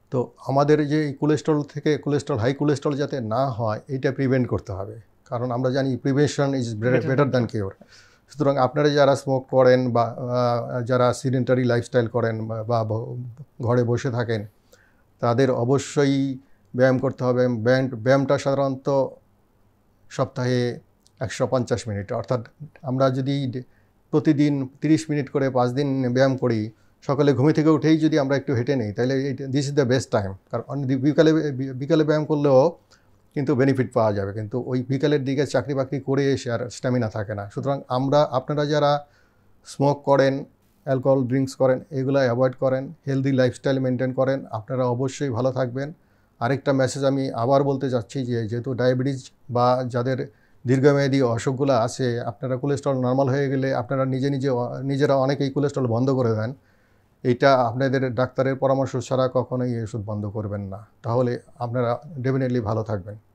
তো আমাদের যে কোলেস্টেরল থেকে হাই কোলেস্টেরল যাতে না হয় এটা প্রিভেন্ট করতে হবে, কারণ আমরা জানি prevention is better than cure. সুতরাং আপনারা যারা স্মোক করেন বা যারা সিডেন্টারি লাইফস্টাইল করেন বা ঘরে বসে থাকেন, তাদের অবশ্যই ব্যায়াম করতে হবে। ব্যায়ামটা সাধারণত সপ্তাহে 150 মিনিট, অর্থাৎ আমরা যদি প্রতিদিন 30 মিনিট করে 5 দিন ব্যায়াম করি, সকালে ঘুমে থেকে উঠেই যদি আমরা একটু হেঁটে নিই, তাহলে this is the best time. কারণ বিকালে ব্যায়াম করলেও কিন্তু বেনিফিট পাওয়া যাবে, কিন্তু ওই বিকালের দিকে চাকরি বাকরি করে এসে আর স্ট্যামিনা থাকে না। সুতরাং আপনারা যারা স্মোক করেন, অ্যালকোহল ড্রিঙ্কস করেন, এগুলো অ্যাভয়েড করেন, হেলদি লাইফস্টাইল মেনটেন করেন, আপনারা অবশ্যই ভালো থাকবেন। আরেকটা মেসেজ আমি আবার বলতে চাচ্ছি যে যেহেতু ডায়াবেটিস বা যাদের দীর্ঘমেয়াদী অসুখগুলো আছে, আপনারা কোলেস্ট্রল নর্মাল হয়ে গেলে আপনারা নিজেরা অনেকেই কোলেস্ট্রল বন্ধ করে দেন। এইটা আপনাদের ডাক্তারের পরামর্শ ছাড়া কখনোই এই ওষুধ বন্ধ করবেন না, তাহলে আপনারা ডেফিনেটলি ভালো থাকবেন।